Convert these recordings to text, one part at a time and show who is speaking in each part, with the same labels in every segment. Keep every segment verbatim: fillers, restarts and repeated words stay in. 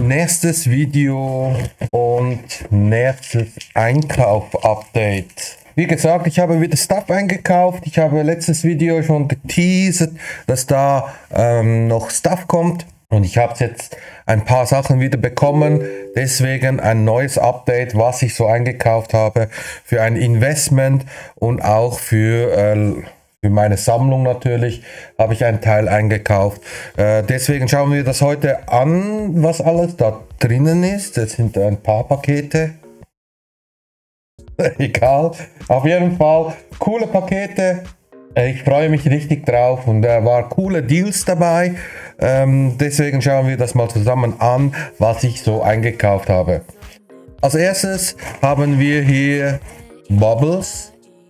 Speaker 1: nächstes Video und nächstes Einkauf-Update. Wie gesagt, ich habe wieder Stuff eingekauft. Ich habe letztes Video schon geteasert, dass da ähm, noch Stuff kommt. Und ich habe jetzt ein paar Sachen wieder bekommen. Deswegen ein neues Update, was ich so eingekauft habe für ein Investment und auch für... Äh, Für meine Sammlung natürlich habe ich einen Teil eingekauft. Äh, deswegen schauen wir das heute an, was alles da drinnen ist. Das sind ein paar Pakete. Egal. Auf jeden Fall coole Pakete. Ich freue mich richtig drauf und da äh, waren coole Deals dabei. Ähm, deswegen schauen wir das mal zusammen an, was ich so eingekauft habe. Als erstes haben wir hier Bubbles.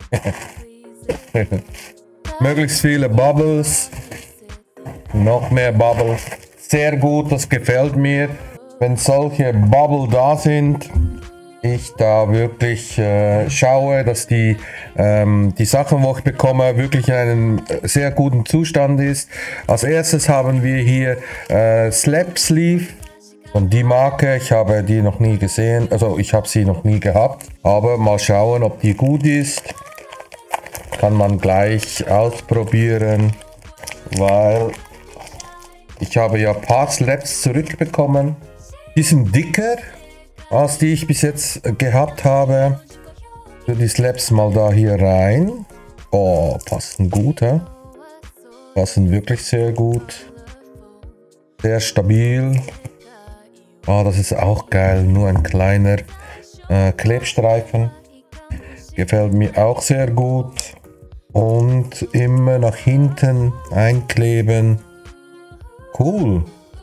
Speaker 1: Möglichst viele Bubbles, noch mehr Bubbles, sehr gut, das gefällt mir, wenn solche Bubble da sind, ich da wirklich äh, schaue, dass die, ähm, die Sachen, wo ich bekomme, wirklich in einem sehr guten Zustand ist. Als erstes haben wir hier äh, Slap Sleeve von die Marke, ich habe die noch nie gesehen, also ich habe sie noch nie gehabt, aber mal schauen, ob die gut ist. Kann man gleich ausprobieren, weil ich habe ja ein paar Slaps zurückbekommen. Die sind dicker, als die ich bis jetzt gehabt habe. So, die Slaps mal da hier rein. Oh, passen gut, hä? Passen wirklich sehr gut. Sehr stabil. Oh, das ist auch geil, nur ein kleiner äh, Klebstreifen. Gefällt mir auch sehr gut. Und immer nach hinten einkleben. Cool.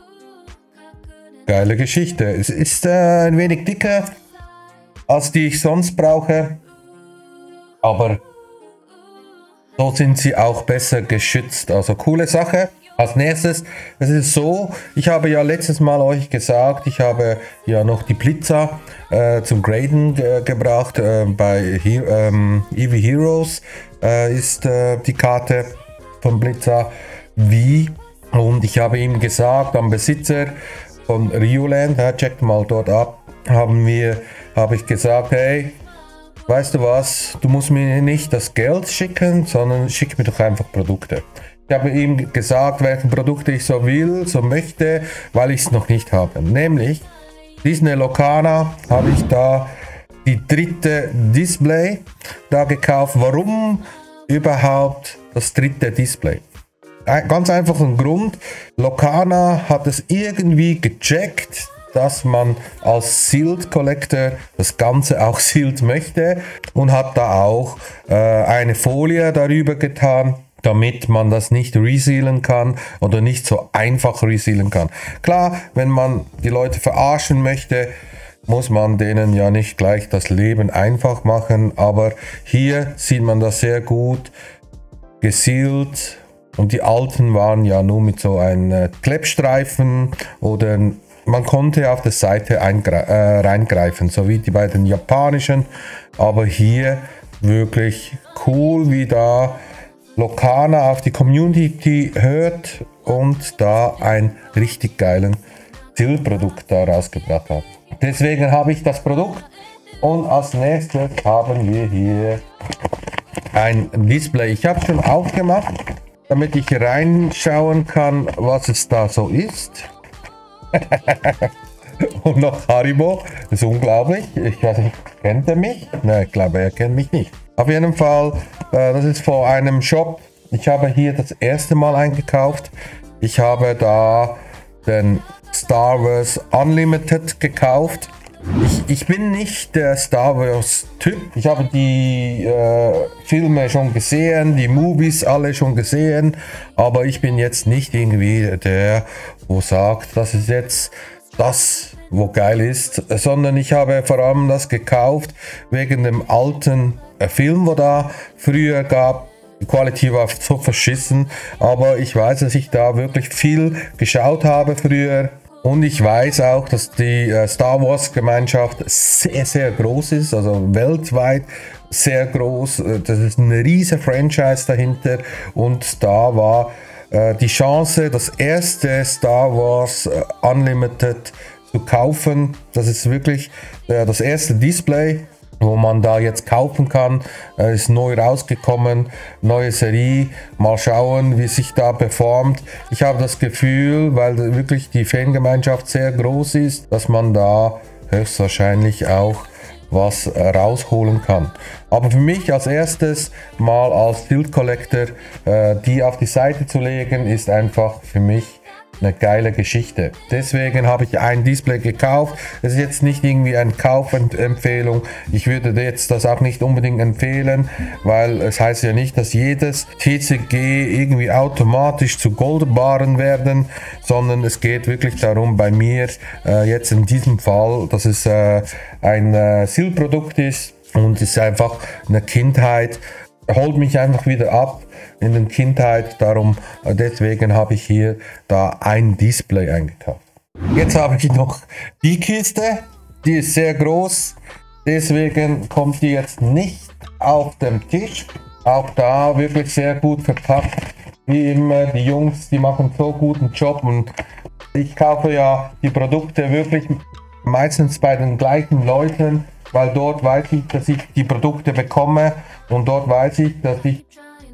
Speaker 1: Geile Geschichte. Es ist äh, ein wenig dicker, als die ich sonst brauche. Aber so sind sie auch besser geschützt. Also coole Sache. Als nächstes, es ist so, ich habe ja letztes Mal euch gesagt, ich habe ja noch die Blitzer äh, zum Graden ge gebracht. Äh, bei He ähm, Eevee Heroes äh, ist äh, die Karte von Blitzer wie. Und ich habe ihm gesagt, am Besitzer von Rioland, ja, checkt mal dort ab, haben wir, habe ich gesagt, hey, weißt du was, du musst mir nicht das Geld schicken, sondern schick mir doch einfach Produkte. Ich habe ihm gesagt, welche Produkte ich so will, so möchte, weil ich es noch nicht habe. Nämlich, Disney Locana habe ich da die dritte Display da gekauft. Warum überhaupt das dritte Display? Ein, ganz einfach ein Grund. Locana hat es irgendwie gecheckt, dass man als Sealed Collector das Ganze auch sealed möchte und hat da auch äh, eine Folie darüber getan, damit man das nicht resealen kann oder nicht so einfach resealen kann. Klar, wenn man die Leute verarschen möchte, muss man denen ja nicht gleich das Leben einfach machen, aber hier sieht man das sehr gut gesealt und die alten waren ja nur mit so einem äh, Klebstreifen oder man konnte auf der Seite äh, reingreifen, so wie die beiden japanischen, aber hier wirklich cool, wie da Locana auf die Community hört und da ein richtig geilen Zielprodukt da rausgebracht hat. Deswegen habe ich das Produkt und als nächstes haben wir hier ein Display. Ich habe schon aufgemacht, damit ich reinschauen kann, was es da so ist. Und noch Haribo, das ist unglaublich. Ich weiß nicht, kennt er mich? Nein, ich glaube, er kennt mich nicht. Auf jeden Fall, äh, das ist vor einem Shop. Ich habe hier das erste Mal eingekauft. Ich habe da den Star Wars Unlimited gekauft. Ich, ich bin nicht der Star Wars Typ. Ich habe die äh, Filme schon gesehen, die Movies alle schon gesehen. Aber ich bin jetzt nicht irgendwie der, wo sagt, das ist jetzt das, wo geil ist. Sondern ich habe vor allem das gekauft wegen dem alten Film, wo da früher gab. Die Qualität war so verschissen, aber ich weiß, dass ich da wirklich viel geschaut habe früher und ich weiß auch, dass die äh, Star Wars Gemeinschaft sehr, sehr groß ist, also weltweit sehr groß. Das ist ein riesen Franchise dahinter und da war äh, die Chance, das erste Star Wars äh, Unlimited zu kaufen. Das ist wirklich äh, das erste Display, wo man da jetzt kaufen kann. Äh, ist neu rausgekommen, neue Serie. Mal schauen, wie sich da performt. Ich habe das Gefühl, weil wirklich die Fangemeinschaft sehr groß ist, dass man da höchstwahrscheinlich auch was rausholen kann. Aber für mich als erstes mal als Bild Collector äh, die auf die Seite zu legen, ist einfach für mich eine geile Geschichte. Deswegen habe ich ein Display gekauft. Es ist jetzt nicht irgendwie eine Kaufempfehlung. Ich würde jetzt das auch nicht unbedingt empfehlen, weil es heißt ja nicht, dass jedes T C G irgendwie automatisch zu Goldbarren werden, sondern es geht wirklich darum, bei mir äh, jetzt in diesem Fall, dass es äh, ein äh, S I L-Produkt ist und es ist einfach eine Kindheit, holt mich einfach wieder ab in der Kindheit, darum deswegen habe ich hier da ein Display eingekauft. Jetzt habe ich noch die Kiste, die ist sehr groß, deswegen kommt die jetzt nicht auf den Tisch. Auch da wirklich sehr gut verpackt, wie immer. Die Jungs, die machen so guten Job und ich kaufe ja die Produkte wirklich meistens bei den gleichen Leuten, weil dort weiß ich, dass ich die Produkte bekomme und dort weiß ich, dass ich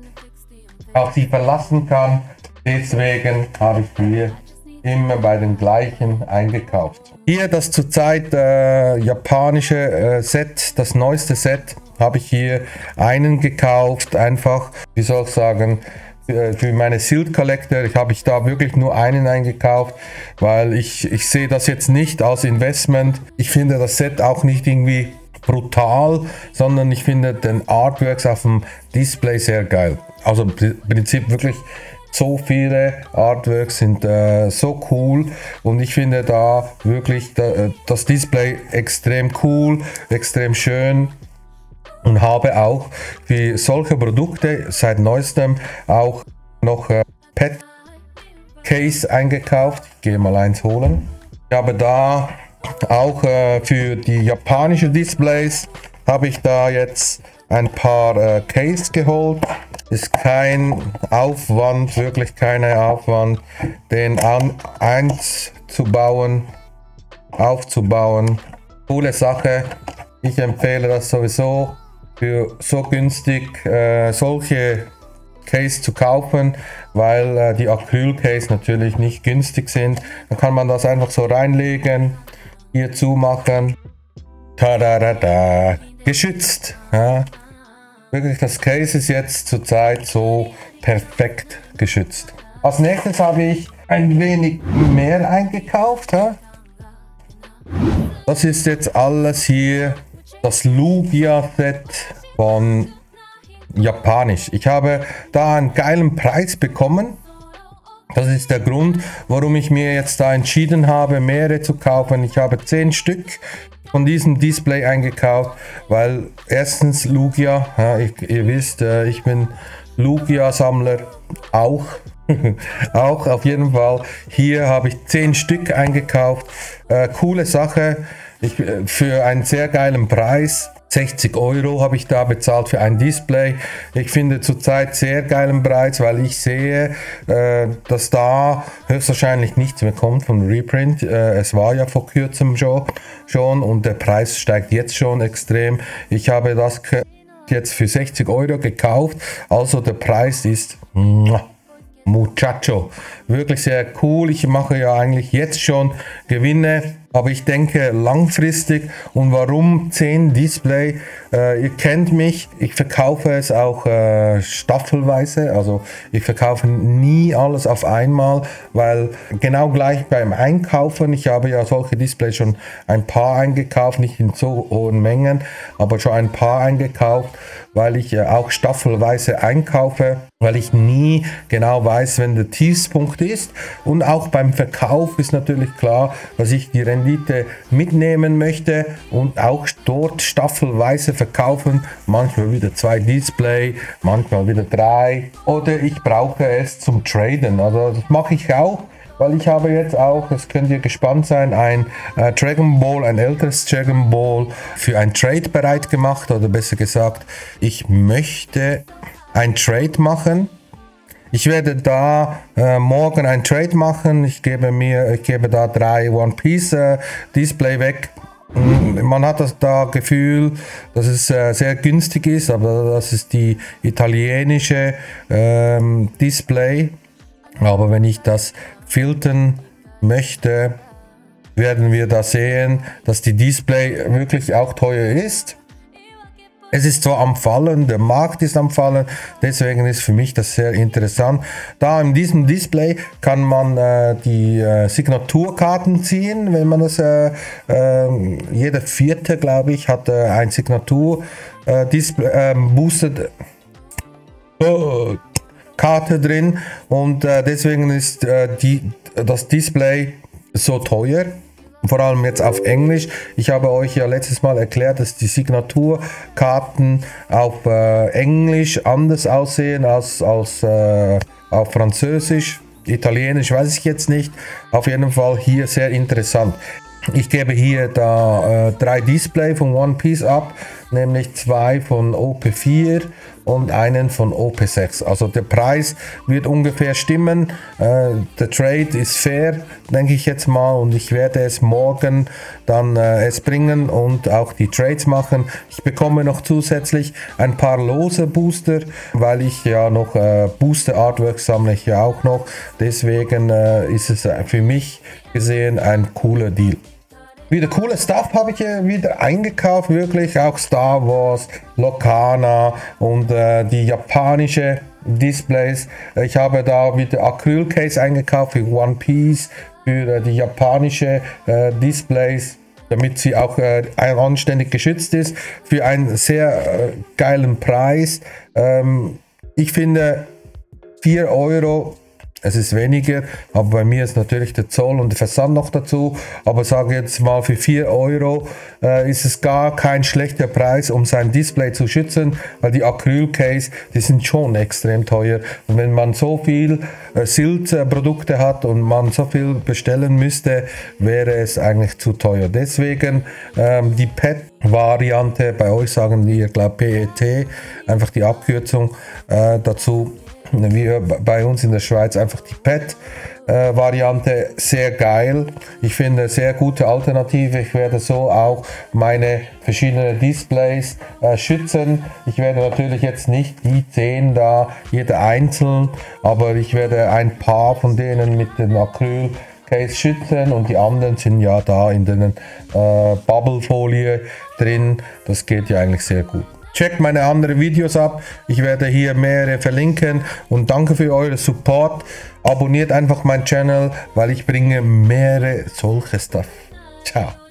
Speaker 1: auf sie verlassen kann. Deswegen habe ich hier immer bei den gleichen eingekauft. Hier das zurzeit äh, japanische äh, Set, das neueste Set, habe ich hier einen gekauft, einfach, wie soll ich sagen, für, für meine S I L Collector. Ich habe ich da wirklich nur einen eingekauft, weil ich, ich sehe das jetzt nicht als Investment. Ich finde das Set auch nicht irgendwie brutal, sondern ich finde den Artworks auf dem Display sehr geil. Also im Prinzip wirklich so viele Artworks sind äh, so cool und ich finde da wirklich da, das Display extrem cool, extrem schön und habe auch für solche Produkte seit neuestem auch noch äh, Pet Case eingekauft. Ich gehe mal eins holen. Ich habe da auch äh, für die japanischen Displays habe ich da jetzt ein paar äh, Case geholt. Ist kein Aufwand, wirklich kein Aufwand, den an, eins zu bauen, aufzubauen. Coole Sache. Ich empfehle das sowieso für so günstig äh, solche Case zu kaufen, weil äh, die Acryl-Case natürlich nicht günstig sind. Dann kann man das einfach so reinlegen, hier zumachen. Tadadada. Geschützt. Ja. Wirklich, das Case ist jetzt zurzeit so perfekt geschützt. Als nächstes habe ich ein wenig mehr eingekauft. Ja. Das ist jetzt alles hier das Lugia-Set von Japanisch. Ich habe da einen geilen Preis bekommen. Das ist der Grund, warum ich mir jetzt da entschieden habe, mehrere zu kaufen. Ich habe zehn Stück von diesem Display eingekauft, weil erstens Lugia, ja, ich, ihr wisst, äh, ich bin Lugia-Sammler auch. Auch auf jeden Fall. Hier habe ich zehn Stück eingekauft. Äh, coole Sache. Ich, äh, für einen sehr geilen Preis. sechzig Euro habe ich da bezahlt für ein Display. Ich finde zurzeit sehr geilen Preis, weil ich sehe, äh, dass da höchstwahrscheinlich nichts mehr kommt von Reprint. Äh, es war ja vor kurzem schon, schon und der Preis steigt jetzt schon extrem. Ich habe das jetzt für sechzig Euro gekauft, also der Preis ist Muchacho. Wirklich sehr cool. Ich mache ja eigentlich jetzt schon Gewinne, aber ich denke langfristig. Und warum zehn Display? Äh, ihr kennt mich, ich verkaufe es auch äh, staffelweise, also ich verkaufe nie alles auf einmal, weil genau gleich beim Einkaufen, ich habe ja solche Displays schon ein paar eingekauft, nicht in so hohen Mengen, aber schon ein paar eingekauft, weil ich äh, auch staffelweise einkaufe, weil ich nie genau weiß, wenn der Tiefspunkt ist. Und auch beim Verkauf ist natürlich klar, dass ich die Rendite mitnehmen möchte und auch dort staffelweise verkaufen. Manchmal wieder zwei Display, manchmal wieder drei. Oder ich brauche es zum Traden. Also das mache ich auch. Weil ich habe jetzt auch, das könnt ihr gespannt sein, ein äh, Dragon Ball, ein älteres Dragon Ball für ein Trade bereit gemacht. Oder besser gesagt, ich möchte ein Trade machen. Ich werde da äh, morgen ein Trade machen. Ich gebe mir, ich gebe da drei One Piece äh, Display weg. Man hat das da Gefühl, dass es äh, sehr günstig ist, aber das ist die italienische ähm, Display. Aber wenn ich das filtern möchte, werden wir da sehen, dass die Display wirklich auch teuer ist. Es ist zwar am Fallen, der Markt ist am Fallen, deswegen ist für mich das sehr interessant. Da in diesem Display kann man äh, die äh, Signaturkarten ziehen, wenn man das, äh, äh, jeder vierte, glaube ich, hat äh, ein Signatur äh, Display, äh, Boosted äh, Karte drin und äh, deswegen ist äh, die, das Display so teuer. Vor allem jetzt auf Englisch. Ich habe euch ja letztes Mal erklärt, dass die Signaturkarten auf äh, Englisch anders aussehen als, als äh, auf Französisch. Italienisch weiß ich jetzt nicht. Auf jeden Fall hier sehr interessant. Ich gebe hier da äh, drei Display von One Piece ab, nämlich zwei von O P vier und einen von O P sechs. Also der Preis wird ungefähr stimmen. Äh, der Trade ist fair, denke ich jetzt mal, und ich werde es morgen dann äh, es bringen und auch die Trades machen. Ich bekomme noch zusätzlich ein paar lose Booster, weil ich ja noch äh, Booster Artworks sammle ich ja auch noch. Deswegen äh, ist es für mich gesehen ein cooler Deal. Wieder coole Stuff habe ich hier wieder eingekauft, wirklich auch Star Wars, Locana und äh, die japanische Displays. Ich habe da wieder Acrylcase eingekauft für One Piece, für äh, die japanische äh, Displays, damit sie auch äh, anständig geschützt ist, für einen sehr äh, geilen Preis. Ähm, ich finde vier Euro. Es ist weniger, aber bei mir ist natürlich der Zoll und der Versand noch dazu. Aber sage jetzt mal, für vier Euro äh, ist es gar kein schlechter Preis, um sein Display zu schützen, weil die Acrylcase, die sind schon extrem teuer. Und wenn man so viel äh, Silt-Produkte hat und man so viel bestellen müsste, wäre es eigentlich zu teuer. Deswegen ähm, die P E T-Variante, bei euch sagen die, ich glaube P E T, einfach die Abkürzung äh, dazu. Wir bei uns in der Schweiz einfach die P E T-Variante, äh, sehr geil. Ich finde sehr gute Alternative. Ich werde so auch meine verschiedenen Displays äh, schützen. Ich werde natürlich jetzt nicht die zehn da, jeder einzeln, aber ich werde ein paar von denen mit dem Acrylcase schützen und die anderen sind ja da in den äh, Bubblefolie drin. Das geht ja eigentlich sehr gut. Checkt meine anderen Videos ab, ich werde hier mehrere verlinken und danke für euren Support. Abonniert einfach meinen Channel, weil ich bringe mehrere solche Stuff. Ciao.